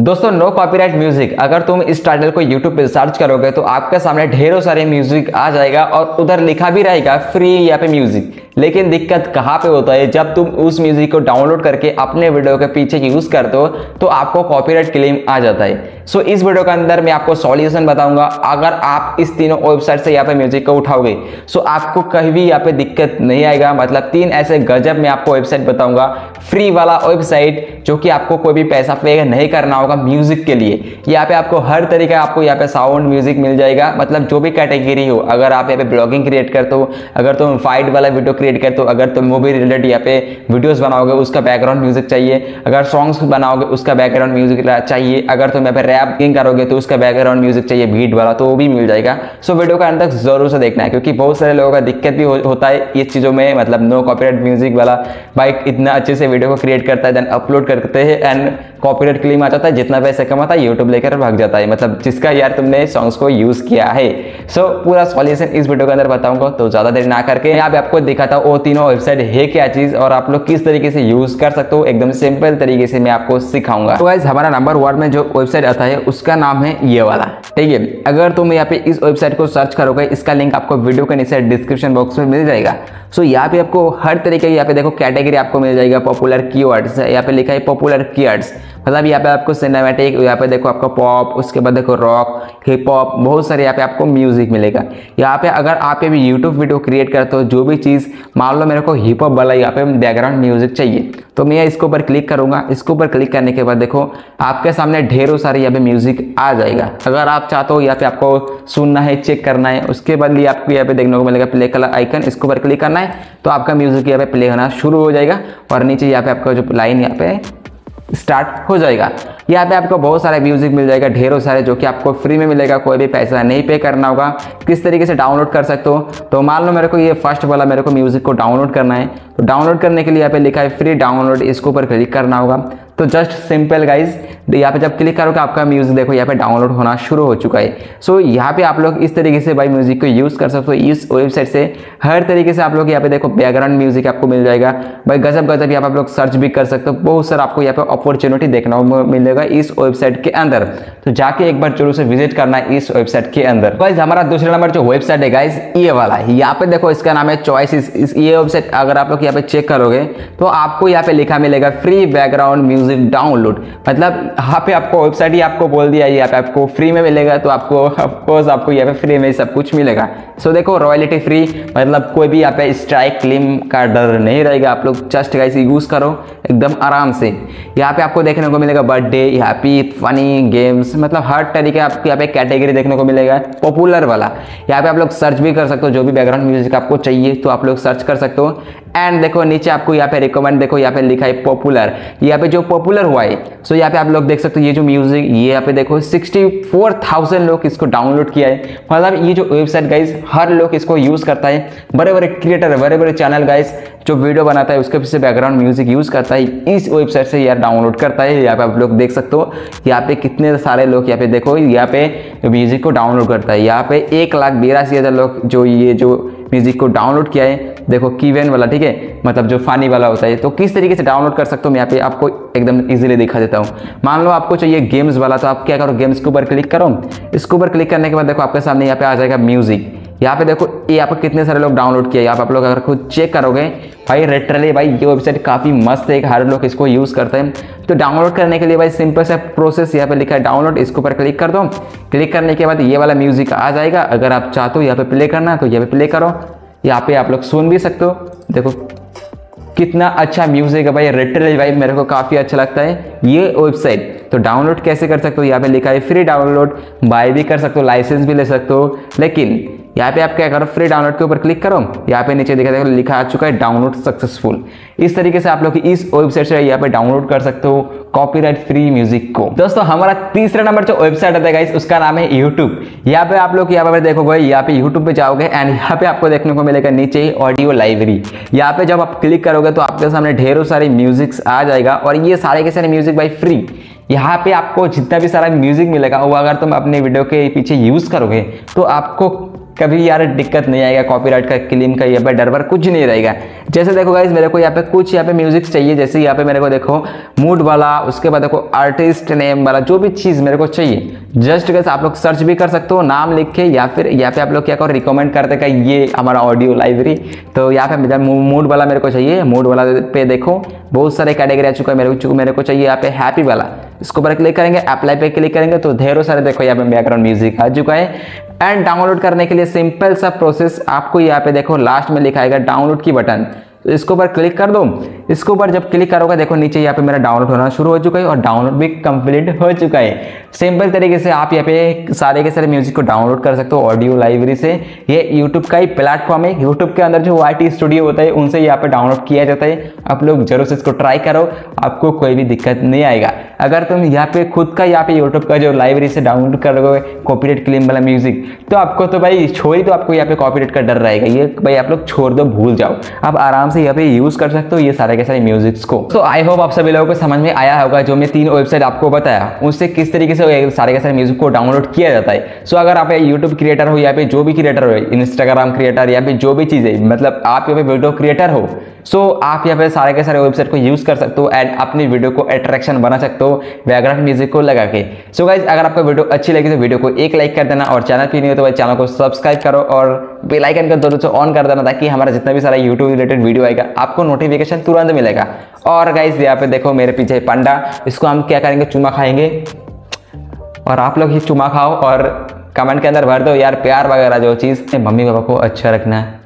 दोस्तों no copyright music, अगर तुम इस टाइटल को यूट्यूब पे सर्च करोगे तो आपके सामने ढेरों सारे म्यूजिक आ जाएगा और उधर लिखा भी रहेगा फ्री यहाँ पे म्यूजिक। लेकिन दिक्कत कहाँ पे होता है, जब तुम उस म्यूजिक को डाउनलोड करके अपने वीडियो के पीछे यूज करते हो तो आपको कॉपीराइट क्लेम आ जाता है। सो इस वीडियो के अंदर मैं आपको सॉल्यूशन बताऊंगा। अगर आप इस तीनों वेबसाइट से यहाँ पे म्यूजिक को उठाओगे सो आपको कहीं भी यहाँ पे दिक्कत नहीं आएगा। मतलब तीन ऐसे गजब मैं आपको वेबसाइट बताऊंगा, फ्री वाला वेबसाइट जो कि आपको कोई भी पैसा पे नहीं करना होगा म्यूजिक के लिए। यहाँ पे आपको हर तरीके आपको यहाँ पे साउंड म्यूजिक मिल जाएगा, मतलब जो भी कैटेगरी हो। अगर आप यहाँ पे ब्लॉगिंग क्रिएट करते हो, अगर तुम फाइट वाला वीडियो क्रिएट करते हो, अगर तुम मूवी रिलेटेड यहाँ पे वीडियोस बनाओगे उसका बैकग्राउंड म्यूजिक चाहिए, अगर सॉन्ग्स बनाओगे उसका बैकग्राउंड म्यूजिक चाहिए, अगर तुम यहाँ पे रैपिंग करोगे तो उसका बैकग्राउंड म्यूजिक चाहिए बीट वाला, तो वो भी मिल जाएगा। सो वीडियो का अंत तक जरूर से देखना है, क्योंकि बहुत सारे लोगों का दिक्कत भी होता है इस चीजों में। मतलब नो कॉपीराइट म्यूजिक वाला बाइक इतना अच्छे से वीडियो को क्रिएट करता है, देन अपलोड करते हैं एंड कॉपीराइट क्लेम आ जाता है, जितना पैसे कमाता है यूट्यूब लेकर भाग जाता है, मतलब जिसका यार तुमने सॉन्ग्स को यूज किया है। सो पूरा सॉल्यूशन इस वीडियो के अंदर बताऊंगा, तो ज्यादा देर ना करके यहाँ पे आपको दिखाता हूँ वो तीनों वेबसाइट है क्या चीज और आप लोग किस तरीके से यूज कर सकते हो। एकदम सिंपल तरीके से मैं आपको सिखाऊंगा। तो गाइस हमारा नंबर 1 में जो वेबसाइट आता है उसका नाम है ये वाला, ठीक है। अगर तुम यहाँ पे इस वेबसाइट को सर्च करोगे, इसका लिंक आपको वीडियो के नीचे डिस्क्रिप्शन बॉक्स में मिल जाएगा। सो यहाँ पे आपको हर तरीके की यहाँ पे देखो कैटेगरी आपको मिल जाएगा। पॉपुलर कीवर्ड्स, यहाँ पे लिखा है पॉपुलर कीवर्ड्स, मतलब यहाँ पे आपको सिनेमैटिक, यहाँ पे देखो आपको पॉप, उसके बाद देखो रॉक, हिप हॉप, बहुत सारे यहाँ पे आपको म्यूजिक मिलेगा। यहाँ पे अगर आप भी यूट्यूब वीडियो क्रिएट करते हो, जो भी चीज़ मान लो मेरे को हिप हॉप वाला यहाँ पे बैकग्राउंड म्यूजिक चाहिए, तो मैं इसके ऊपर क्लिक करूंगा। इसके ऊपर क्लिक करने के बाद देखो आपके सामने ढेरों सारे यहाँ पे म्यूजिक आ जाएगा। अगर आप चाहते हो यहाँ पे आपको सुनना है, चेक करना है, उसके बाद भी आपको यहाँ पे देखने को मिलेगा प्ले कलर आइकन, इसके ऊपर क्लिक करना है तो आपका म्यूजिक यहाँ पे प्ले होना शुरू हो जाएगा और नीचे यहाँ पे आपका जो लाइन यहाँ पे स्टार्ट हो जाएगा। यहाँ पे आपको बहुत सारे म्यूजिक मिल जाएगा, ढेरों सारे, जो कि आपको फ्री में मिलेगा, कोई भी पैसा नहीं पे करना होगा। किस तरीके से डाउनलोड कर सकते हो, तो मान लो मेरे को ये फर्स्ट वाला मेरे को म्यूजिक को डाउनलोड करना है, तो डाउनलोड करने के लिए यहाँ पे लिखा है फ्री डाउनलोड, इसके ऊपर क्लिक करना होगा। तो जस्ट सिंपल गाइज, यहाँ पे जब क्लिक करोगे आपका म्यूजिक देखो यहाँ पे डाउनलोड होना शुरू हो चुका है। सो यहाँ पे आप लोग इस तरीके से भाई म्यूजिक को यूज कर सकते हो। इस वेबसाइट से हर तरीके से आप लोग यहाँ पे देखो बैकग्राउंड म्यूजिक आपको मिल जाएगा भाई, गजब गजब। यहाँ पे आप लोग सर्च भी कर सकते हो, बहुत सारा आपको यहाँ पे अपॉर्चुनिटी देखना मिलेगा इस वेबसाइट के अंदर। तो जाके एक बार जरूर से विजिट करना है इस वेबसाइट के अंदर। गाइज हमारा दूसरा नंबर जो वेबसाइट है गाइज ये वाला है, यहाँ पे देखो इसका नाम है चॉइसेस। ये वेबसाइट अगर आप लोग यहाँ पे चेक करोगे तो आपको यहाँ पे लिखा मिलेगा फ्री बैकग्राउंड म्यूजिक डाउनलोड। मतलब यहाँ पे आपको वेबसाइट ही आपको बोल दिया यहाँ पे आपको फ्री में मिलेगा, तो आपको ऑफकोर्स आपको यहाँ पे फ्री में सब कुछ मिलेगा। सो देखो रॉयल्टी फ्री, मतलब कोई भी यहाँ पे स्ट्राइक क्लेम का डर नहीं रहेगा। आप लोग जस्ट गाइस यूज करो एकदम आराम से। यहाँ पे आपको देखने को मिलेगा बर्थडे, हैप्पी, फनी, गेम्स, मतलब हर तरीके आपको यहाँ पे कैटेगरी देखने को मिलेगा। पॉपुलर वाला यहाँ पे आप लोग सर्च भी कर सकते हो, जो भी बैकग्राउंड म्यूजिक आपको चाहिए तो आप लोग सर्च कर सकते हो। एंड देखो नीचे आपको यहाँ पे रिकमेंड, देखो यहाँ पे लिखा है पॉपुलर, यहाँ पे जो पॉपुलर हुआ है। सो यहाँ पे आप लोग देख सकते हो ये जो म्यूजिक, ये यहाँ पे देखो 64,000 लोग इसको डाउनलोड किया है। मतलब ये जो वेबसाइट गाइस हर लोग इसको यूज करता है। बड़े बड़े क्रिएटर, बड़े बड़े चैनल गाइस जो वीडियो बनाता है उसके पीछे बैकग्राउंड म्यूजिक यूज करता है, इस वेबसाइट से यार डाउनलोड करता है। यहाँ पे आप लोग देख सकते हो यहाँ पे कितने सारे लोग यहाँ पे देखो यहाँ पे म्यूजिक को डाउनलोड करता है। यहाँ पे 1,82,000 लोग जो ये जो म्यूजिक को डाउनलोड किया है। देखो कीवेन वाला, ठीक है, मतलब जो फानी वाला होता है। तो किस तरीके से डाउनलोड कर सकते हो मैं यहाँ पे आपको एकदम इजीली दिखा देता हूँ। मान लो आपको चाहिए गेम्स वाला, तो आप क्या करो, गेम्स के ऊपर क्लिक करो। इसके ऊपर क्लिक करने के बाद देखो आपके सामने यहाँ पे आ जाएगा म्यूजिक। यहाँ पे देखो ये यहाँ पे कितने सारे लोग डाउनलोड किया। यहाँ पे आप लोग अगर खुद चेक करोगे भाई लिटरली भाई ये वेबसाइट काफ़ी मस्त है, हर लोग इसको यूज़ करते हैं। तो डाउनलोड करने के लिए भाई सिंपल सा प्रोसेस, यहाँ पे लिखा है डाउनलोड, इसके ऊपर क्लिक कर दो। क्लिक करने के बाद ये वाला म्यूजिक आ जाएगा। अगर आप चाहते हो यहाँ पे प्ले करना तो यहाँ पे प्ले करो। यहाँ पे आप लोग सुन भी सकते हो, देखो कितना अच्छा म्यूजिक है भाई, लिटरली भाई मेरे को काफ़ी अच्छा लगता है ये वेबसाइट। तो डाउनलोड कैसे कर सकते हो, यहाँ पे लिखा है फ्री डाउनलोड, बाय भी कर सकते हो, लाइसेंस भी ले सकते हो। लेकिन यहाँ पे आप क्या करो, फ्री डाउनलोड के ऊपर क्लिक करो। यहाँ पे नीचे देखा लिखा आ चुका है डाउनलोड सक्सेसफुल। इस तरीके से आप लोग इस वेबसाइट से यहाँ पे डाउनलोड कर सकते हो कॉपीराइट फ्री म्यूजिक को। दोस्तों हमारा तीसरा नंबर जो वेबसाइट आता है गाइस उसका नाम है यूट्यूब। यहाँ पे आप लोग यहाँ पे देखोगे, यहाँ पे यूट्यूब पे जाओगे एंड यहाँ पे आपको देखने को मिलेगा नीचे ही ऑडियो लाइब्रेरी। यहाँ पे जब आप क्लिक करोगे तो आपके सामने ढेरों सारे म्यूजिक्स आ जाएगा और ये सारे के सारे म्यूजिक भाई फ्री। यहाँ पे आपको जितना भी सारा म्यूजिक मिलेगा वो अगर तुम अपने वीडियो के पीछे यूज करोगे तो आपको कभी यार दिक्कत नहीं आएगा, कॉपीराइट का, क्लेम का यहाँ पे डर वर कुछ नहीं रहेगा। जैसे देखो गाइस, मेरे को यहाँ पे कुछ यहाँ पे म्यूजिक चाहिए, जैसे यहाँ पे मेरे को देखो मूड वाला, उसके बाद देखो आर्टिस्ट नेम वाला, जो भी चीज़ मेरे को चाहिए जस्ट गाइस आप लोग सर्च भी कर सकते हो नाम लिख के, या फिर यहाँ पे आप लोग क्या करो रिकमेंड करते का ये हमारा ऑडियो लाइब्रेरी। तो यहाँ पे मूड वाला मेरे को चाहिए, मूड वाला पे देखो बहुत सारे कैटेगरी आ चुका है मेरे को चाहिए यहाँ पे हैप्पी वाला। इसके ऊपर क्लिक करेंगे, अप्लाई पे क्लिक करेंगे तो ढेरों सारे देखो यहाँ पे बैकग्राउंड म्यूजिक आ चुका है। एंड डाउनलोड करने के लिए सिंपल सा प्रोसेस, आपको यहाँ पे देखो लास्ट में लिखा आएगा डाउनलोड की बटन, तो इसके ऊपर क्लिक कर दो। इसके ऊपर जब क्लिक करोगे देखो नीचे यहाँ पे मेरा डाउनलोड होना शुरू हो चुका है और डाउनलोड भी कंप्लीट हो चुका है। सिंपल तरीके से आप यहाँ पे सारे के सारे म्यूजिक को डाउनलोड कर सकते हो ऑडियो लाइब्रेरी से। ये यूट्यूब का ही प्लेटफॉर्म है, यूट्यूब के अंदर जो YT स्टूडियो होता है उनसे यहाँ पे डाउनलोड किया जाता है। आप लोग जरूर से इसको ट्राई करो, आपको कोई भी दिक्कत नहीं आएगा। अगर तुम यहाँ पे खुद का यहाँ पे यूट्यूब का जो लाइब्रेरी से डाउनलोड करोगे कॉपीराइट क्लेम वाला म्यूजिक, तो आपको तो भाई छोड़ तो आपको यहाँ पे कॉपीराइट का डर रहेगा, ये भाई आप लोग छोड़ दो, भूल जाओ। आप आराम से यहाँ पे यूज कर सकते हो ये सारे के सारे म्यूजिक्स को। तो आई होप आप सभी लोगों को समझ में आया होगा जो मैं 3 वेबसाइट आपको बताया उससे किस तरीके से सारे के सारे म्यूजिक को डाउनलोड किया जाता है। सो अगर आप यूट्यूब क्रिएटर हो या पे जो भी क्रिएटर हो, इंस्टाग्राम क्रिएटर या पे जो भी चीज़ है, मतलब आप यहाँ पे वीडियो क्रिएटर हो, सो आप यहाँ पे सारे के सारे वेबसाइट को यूज कर सकते हो एंड अपनी वीडियो को अट्रैक्शन बना सकते हो बैकग्राउंड म्यूजिक को लगा के। सो गाइज अगर आपको वीडियो अच्छी लगी तो वीडियो को एक लाइक कर देना, और चैनल पे नहीं हो तो भाई चैनल को सब्सक्राइब करो और बेल आइकन को जरूर से ऑन कर देना, ताकि हमारा जितना भी सारा यूट्यूब रिलेटेड वीडियो आएगा आपको नोटिफिकेशन तुरंत मिलेगा। और गाइज यहाँ पे देखो मेरे पीछे पंडा, इसको हम क्या करेंगे, चुमा खाएंगे, और आप लोग ही चुमा खाओ और कमेंट के अंदर भर दो यार प्यार वगैरह जो चीज़। मम्मी पापा को अच्छा रखना है।